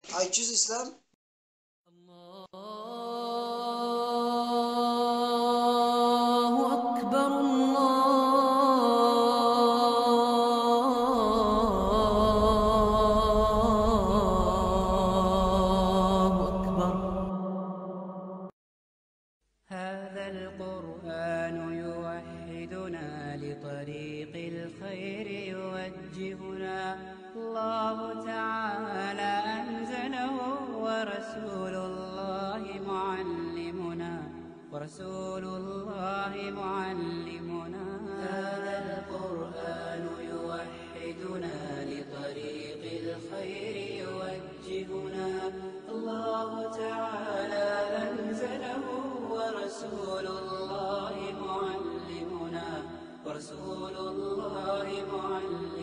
Ayçiz İslam. الله أكبر الله أكبر. هذا القرآن يوحدنا لطريق الخير يوجهنا. الله تعالى أنزله ورسول الله معلمنا هذا القرآن يوحدنا لطريق الخير يوجهنا. الله تعالى أنزله ورسول الله معلمنا